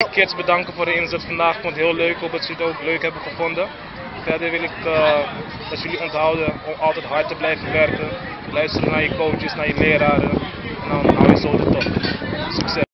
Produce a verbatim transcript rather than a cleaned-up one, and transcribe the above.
de kids bedanken voor de inzet vandaag. Ik vond het heel leuk, ik hoop dat jullie het ook leuk hebben gevonden. Verder wil ik uh, dat jullie onthouden om altijd hard te blijven werken. Luisteren naar je coaches, naar je leraren. En dan hou je zo de top. Succes!